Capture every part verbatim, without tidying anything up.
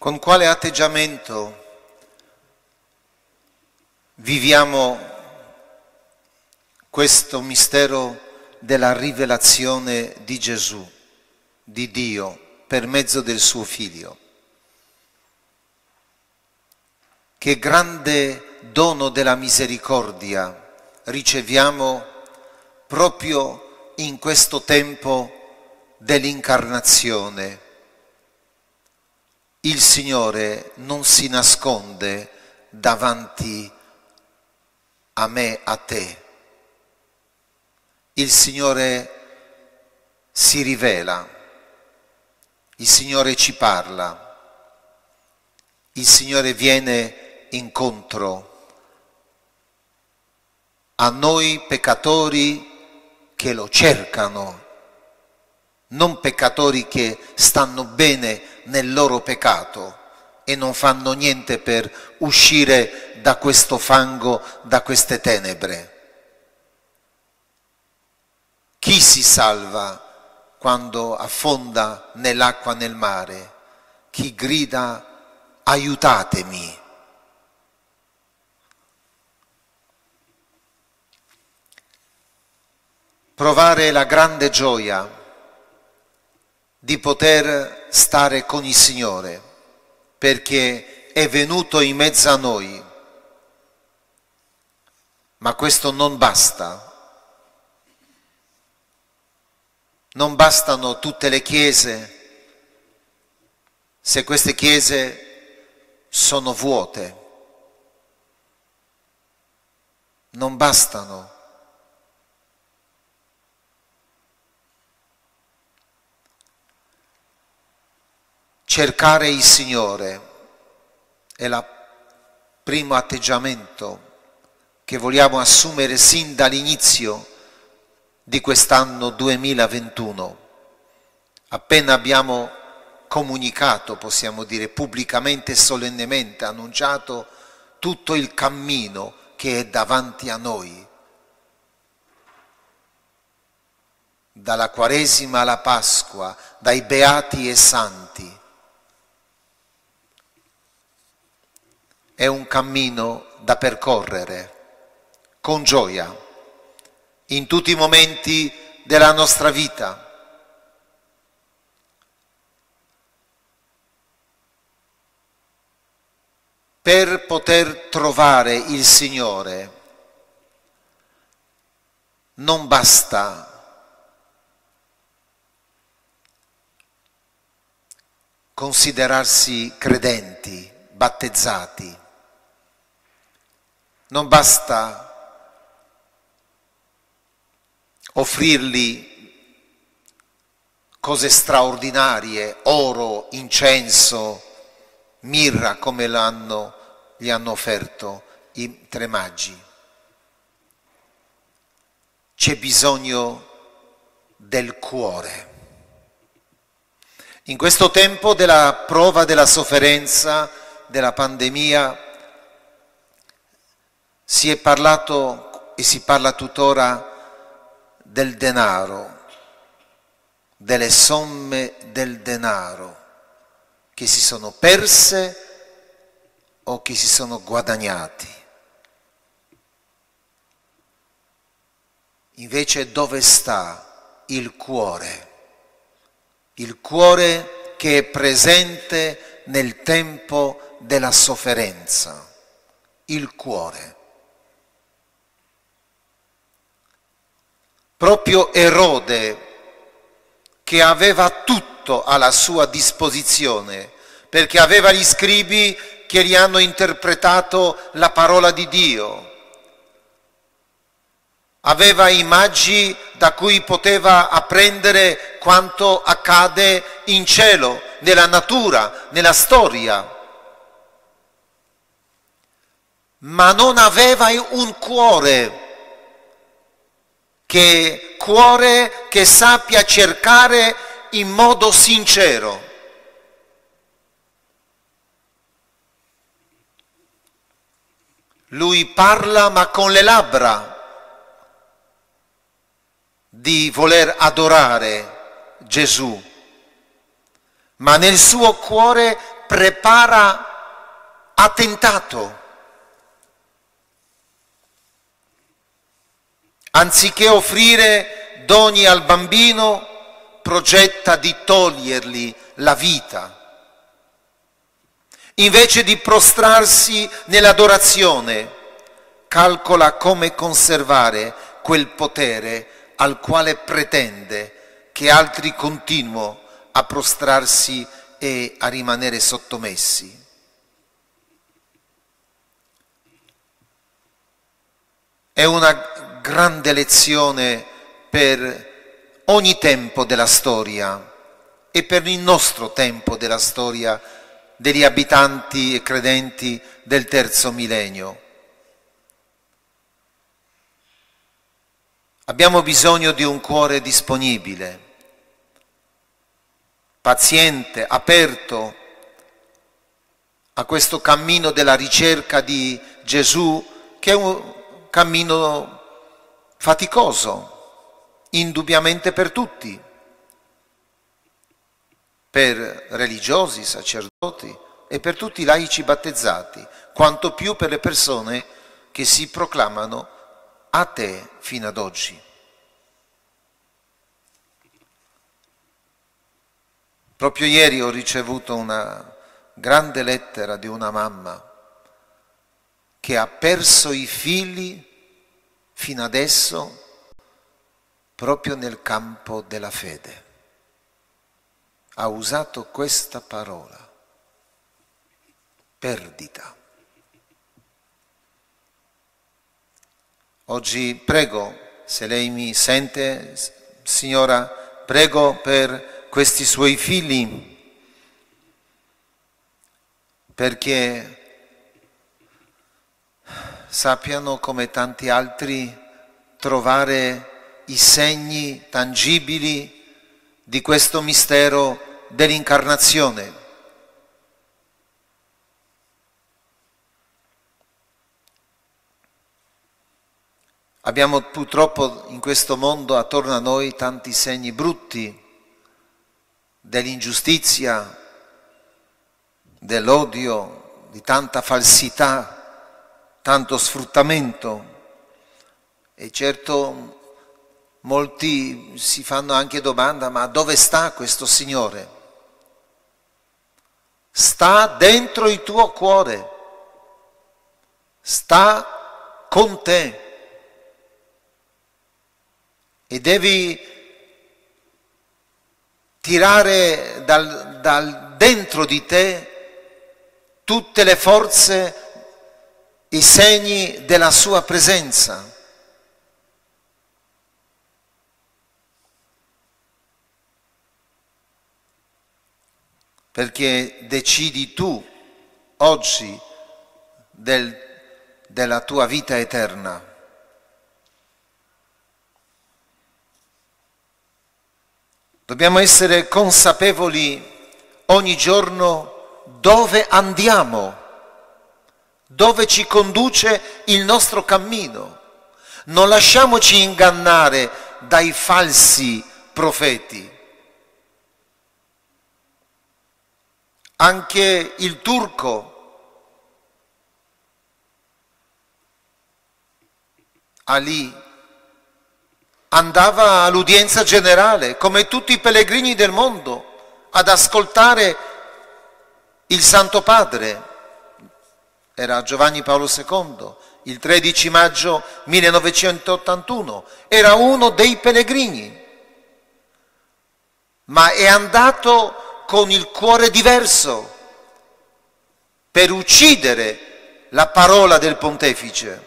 Con quale atteggiamento viviamo questo mistero della rivelazione di Gesù, di Dio, per mezzo del suo Figlio? Che grande dono della misericordia riceviamo proprio in questo tempo dell'incarnazione. Il Signore non si nasconde davanti a me, a te. Il Signore si rivela, il Signore ci parla, il Signore viene incontro a noi peccatori che lo cercano, non peccatori che stanno bene nel loro peccato e non fanno niente per uscire da questo fango, da queste tenebre. Chi si salva quando affonda nell'acqua, nel mare? Chi grida aiutatemi. Provare la grande gioia di poter stare con il Signore, perché è venuto in mezzo a noi. Ma questo non basta. Non bastano tutte le chiese se queste chiese sono vuote. Non bastano. Cercare il Signore è il primo atteggiamento che vogliamo assumere sin dall'inizio di quest'anno duemilaventuno. Appena abbiamo comunicato, possiamo dire pubblicamente e solennemente, annunciato tutto il cammino che è davanti a noi, dalla Quaresima alla Pasqua, dai Beati e Santi. È un cammino da percorrere con gioia in tutti i momenti della nostra vita. Per poter trovare il Signore non basta considerarsi credenti, battezzati. Non basta offrirgli cose straordinarie, oro, incenso, mirra, come l'hanno, gli hanno offerto i tre magi. C'è bisogno del cuore. In questo tempo della prova, della sofferenza, della pandemia, si è parlato e si parla tuttora del denaro, delle somme del denaro che si sono perse o che si sono guadagnati. Invece dove sta il cuore? Il cuore che è presente nel tempo della sofferenza. Il cuore. Proprio Erode, che aveva tutto alla sua disposizione, perché aveva gli scribi che gli hanno interpretato la parola di Dio, aveva immagini da cui poteva apprendere quanto accade in cielo, nella natura, nella storia, ma non aveva un cuore che cuore che sappia cercare in modo sincero. Lui parla ma con le labbra di voler adorare Gesù, ma nel suo cuore prepara attentato. Anziché offrire doni al bambino, progetta di togliergli la vita. Invece di prostrarsi nell'adorazione, calcola come conservare quel potere al quale pretende che altri continuino a prostrarsi e a rimanere sottomessi. È una grande lezione per ogni tempo della storia e per il nostro tempo della storia degli abitanti e credenti del terzo millennio. Abbiamo bisogno di un cuore disponibile, paziente, aperto a questo cammino della ricerca di Gesù, che è un cammino faticoso, indubbiamente per tutti, per religiosi, sacerdoti e per tutti i laici battezzati, quanto più per le persone che si proclamano atee fino ad oggi. Proprio ieri ho ricevuto una grande lettera di una mamma che ha perso i figli fino adesso proprio nel campo della fede. Ha usato questa parola, perdita. Oggi prego, se lei mi sente, signora, prego per questi suoi figli, perché sappiano, come tanti altri, trovare i segni tangibili di questo mistero dell'incarnazione. Abbiamo purtroppo in questo mondo attorno a noi tanti segni brutti dell'ingiustizia, dell'odio, di tanta falsità, tanto sfruttamento. E certo molti si fanno anche domanda: ma dove sta questo Signore? Sta dentro il tuo cuore, sta con te e devi tirare dal, dal dentro di te tutte le forze, i segni della sua presenza. Perché decidi tu oggi del, della tua vita eterna. Dobbiamo essere consapevoli ogni giorno dove andiamo, dove ci conduce il nostro cammino. Non lasciamoci ingannare dai falsi profeti. Anche il turco Ali andava all'udienza generale, come tutti i pellegrini del mondo, ad ascoltare il Santo Padre. Era Giovanni Paolo secondo, il tredici maggio millenovecentottantuno, era uno dei pellegrini, ma è andato con il cuore diverso per uccidere la parola del pontefice,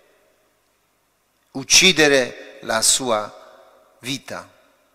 uccidere la sua vita.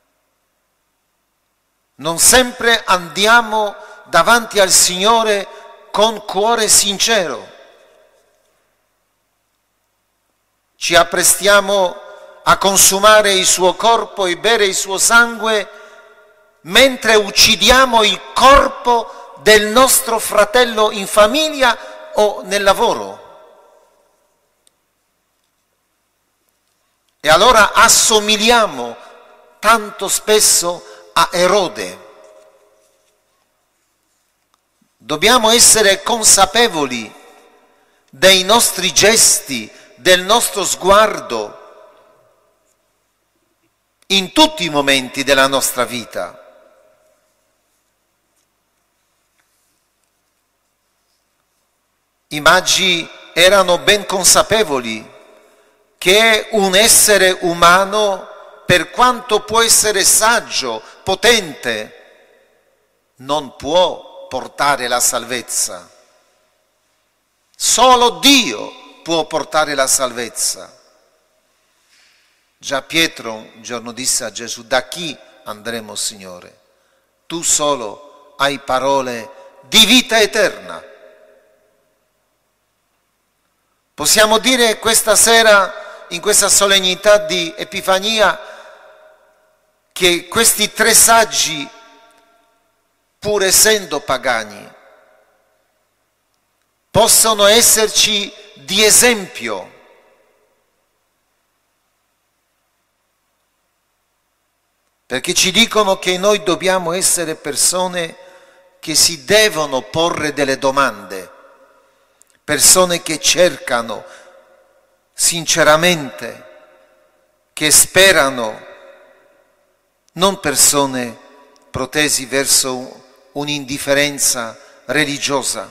Non sempre andiamo davanti al Signore con cuore sincero. Ci apprestiamo a consumare il suo corpo e bere il suo sangue mentre uccidiamo il corpo del nostro fratello in famiglia o nel lavoro. E allora assomigliamo tanto spesso a Erode. Dobbiamo essere consapevoli dei nostri gesti, del nostro sguardo, in tutti i momenti della nostra vita. I magi erano ben consapevoli che un essere umano, per quanto può essere saggio, potente, non può portare la salvezza. Solo Dio può portare la salvezza. Già Pietro un giorno disse a Gesù: da chi andremo, Signore? Tu solo hai parole di vita eterna. Possiamo dire questa sera, in questa solennità di Epifania, che questi tre saggi, pur essendo pagani, possono esserci di esempio. Perché ci dicono che noi dobbiamo essere persone che si devono porre delle domande, persone che cercano sinceramente, che sperano, non persone protesi verso un'indifferenza religiosa.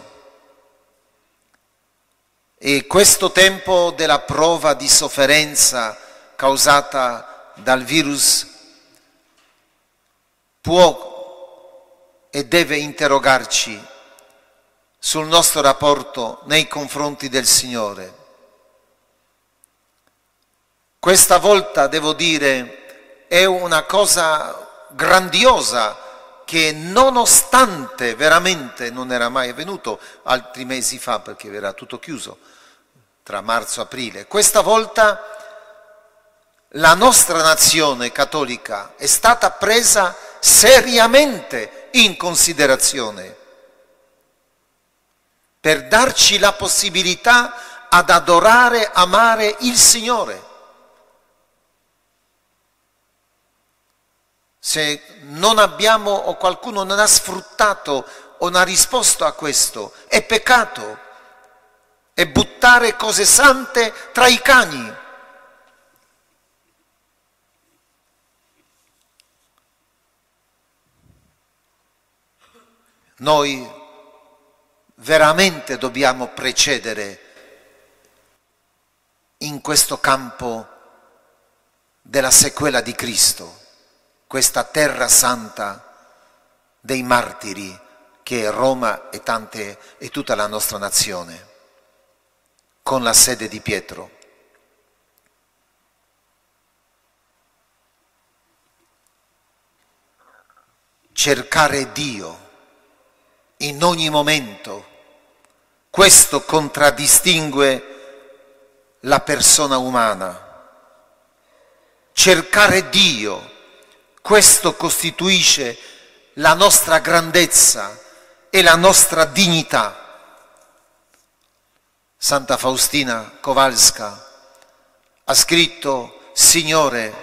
E questo tempo della prova di sofferenza causata dal virus può e deve interrogarci sul nostro rapporto nei confronti del Signore. Questa volta, devo dire, è una cosa grandiosa che nonostante veramente non era mai avvenuto altri mesi fa, perché era tutto chiuso tra marzo e aprile, questa volta la nostra nazione cattolica è stata presa seriamente in considerazione per darci la possibilità ad adorare, amare il Signore. Se non abbiamo o qualcuno non ha sfruttato o non ha risposto a questo, è peccato, è buttare cose sante tra i cani. Noi veramente dobbiamo precedere in questo campo della sequela di Cristo, questa terra santa dei martiri che è Roma e, tante, e tutta la nostra nazione, con la sede di Pietro. Cercare Dio in ogni momento, questo contraddistingue la persona umana. Cercare Dio, questo costituisce la nostra grandezza e la nostra dignità. Santa Faustina Kowalska ha scritto: Signore,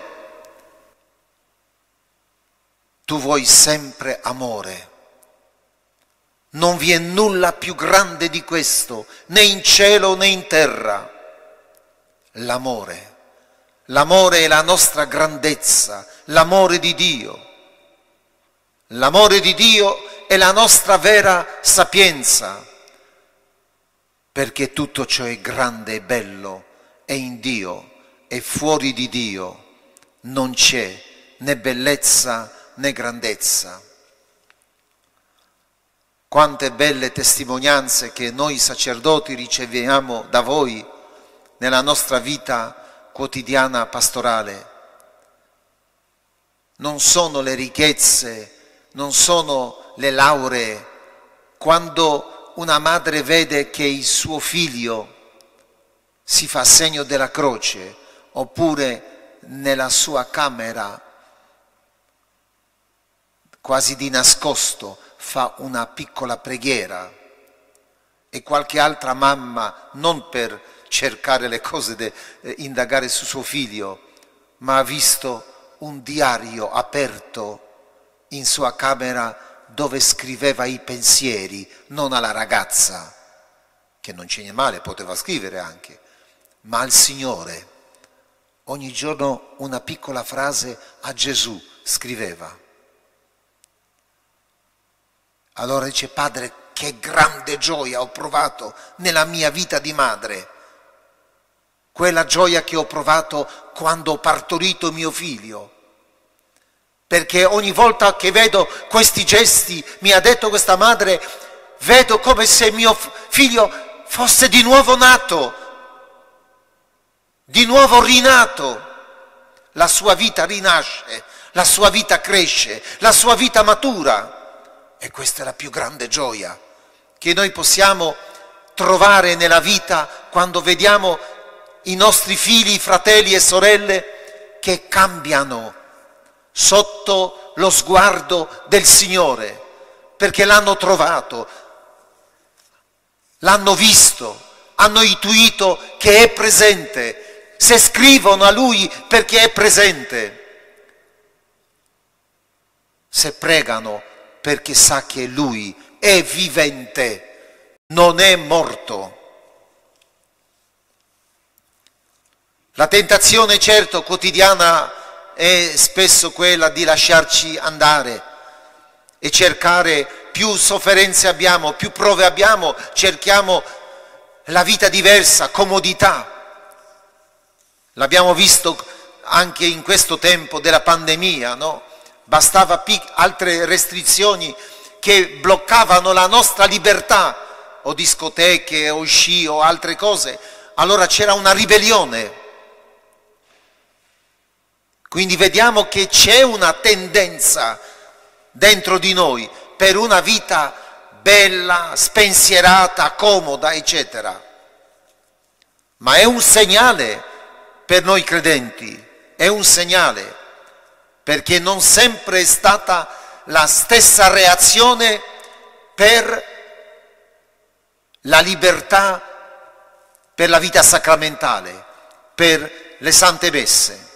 tu vuoi sempre amore. Non vi è nulla più grande di questo, né in cielo né in terra. L'amore. L'amore è la nostra grandezza, l'amore di Dio. L'amore di Dio è la nostra vera sapienza, perché tutto ciò è grande e bello, è in Dio, e fuori di Dio non c'è né bellezza né grandezza. Quante belle testimonianze che noi sacerdoti riceviamo da voi nella nostra vita quotidiana pastorale. Non sono le ricchezze, non sono le lauree. Quando una madre vede che il suo figlio si fa segno della croce, oppure nella sua camera, quasi di nascosto, fa una piccola preghiera, e qualche altra mamma, non per cercare le cose, de, eh, indagare su suo figlio, ma ha visto un diario aperto in sua camera dove scriveva i pensieri, non alla ragazza, che non c'è niente male, poteva scrivere anche, ma al Signore. Ogni giorno una piccola frase a Gesù scriveva. Allora dice: Padre, che grande gioia ho provato nella mia vita di madre, quella gioia che ho provato quando ho partorito mio figlio, perché ogni volta che vedo questi gesti, mi ha detto questa madre, vedo come se mio figlio fosse di nuovo nato, di nuovo rinato, la sua vita rinasce, la sua vita cresce, la sua vita matura. E questa è la più grande gioia che noi possiamo trovare nella vita quando vediamo i nostri figli, fratelli e sorelle che cambiano sotto lo sguardo del Signore, perché l'hanno trovato, l'hanno visto, hanno intuito che è presente, se scrivono a Lui perché è presente, se pregano perché sa che Lui è vivente, non è morto. La tentazione, certo, quotidiana è spesso quella di lasciarci andare e cercare, più sofferenze abbiamo, più prove abbiamo, cerchiamo la vita diversa, comodità. L'abbiamo visto anche in questo tempo della pandemia, no? Bastava pic- altre restrizioni che bloccavano la nostra libertà, o discoteche, o sci, o altre cose, allora c'era una ribellione. Quindi vediamo che c'è una tendenza dentro di noi per una vita bella, spensierata, comoda, eccetera. Ma è un segnale per noi credenti, è un segnale, perché non sempre è stata la stessa reazione per la libertà, per la vita sacramentale, per le sante messe.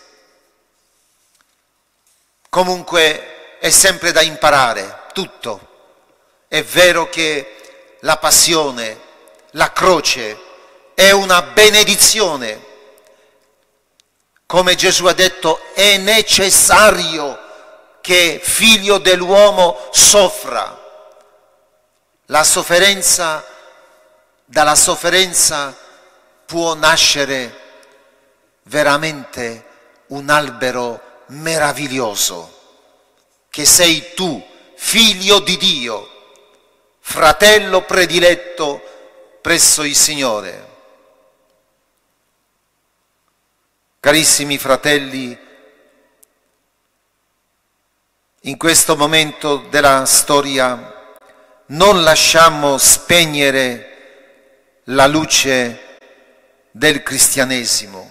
Comunque è sempre da imparare, tutto. È vero che la passione, la croce è una benedizione. Come Gesù ha detto, è necessario che figlio dell'uomo soffra. La sofferenza, dalla sofferenza può nascere veramente un albero meraviglioso, che sei tu, figlio di Dio, fratello prediletto presso il Signore. Carissimi fratelli, in questo momento della storia non lasciamo spegnere la luce del cristianesimo.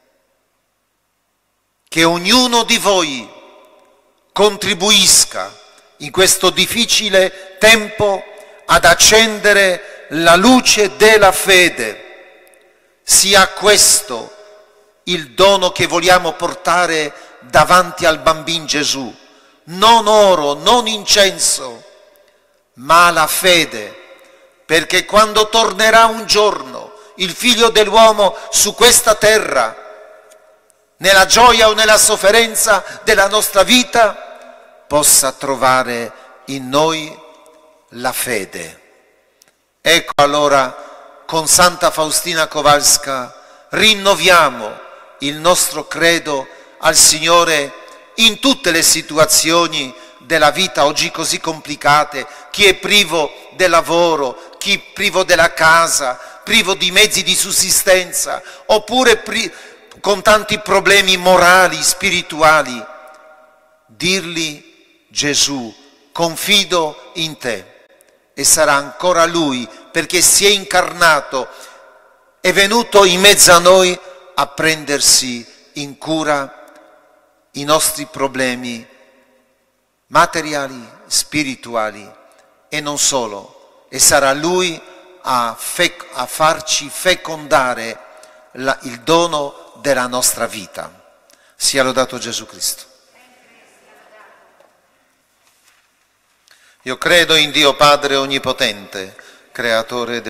Che ognuno di voi contribuisca in questo difficile tempo ad accendere la luce della fede. Sia questo il dono che vogliamo portare davanti al bambino Gesù. Non oro, non incenso, ma la fede, perché quando tornerà un giorno il Figlio dell'uomo su questa terra, nella gioia o nella sofferenza della nostra vita, possa trovare in noi la fede. Ecco allora, con Santa Faustina Kowalska rinnoviamo il nostro credo al Signore in tutte le situazioni della vita oggi così complicate. Chi è privo del lavoro, chi privo della casa, privo di mezzi di sussistenza, oppure pri- con tanti problemi morali, spirituali, dirgli: Gesù, confido in te, e sarà ancora Lui, perché si è incarnato, è venuto in mezzo a noi a prendersi in cura i nostri problemi materiali, spirituali, e non solo, e sarà Lui a, fec- a farci fecondare la- il dono della nostra vita. Sia lodato Gesù Cristo. Io credo in Dio Padre Onnipotente, creatore del